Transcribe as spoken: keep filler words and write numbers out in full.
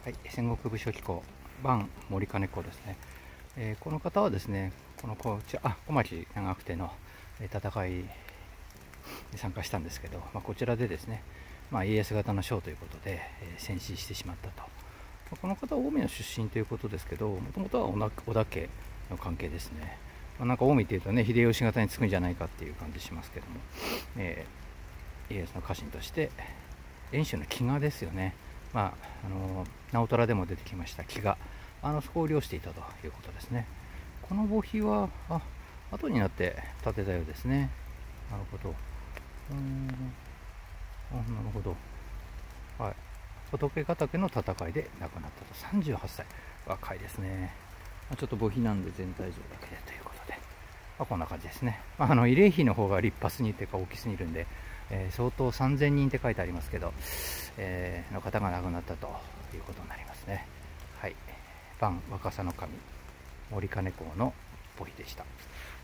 はい、戦国武将機構伴森金子ですね、えー、この方はですね、このこちらあ小牧長久手の戦いに参加したんですけど、まあ、こちらでですね、まあ、家康型の将ということで、えー、戦死してしまったと。まあ、この方は近江の出身ということですけど、もともとは織田家の関係ですね。まあ、なんか近江っていうとね、秀吉型につくんじゃないかっていう感じしますけども、えー、家康の家臣として遠州の飢餓ですよね。まあ、あの直虎でも出てきました飢餓、あのそこを漁していたということですね。この墓碑はあ後になって建てたようですね。なるほど。うーんあなるほど。はい。仏ヶ岳の戦いで亡くなったと。さんじゅうはっさい。若いですね。ちょっと墓碑なんで全体像だけでということで、まあ、こんな感じですね。まあ、あの慰霊碑の方が立派すぎるというか大きすぎるんで、えー、相当さんぜんにんって書いてありますけど、えー、の方が亡くなったということになりますね。はい。伴若狭守森金公の墓碑でした。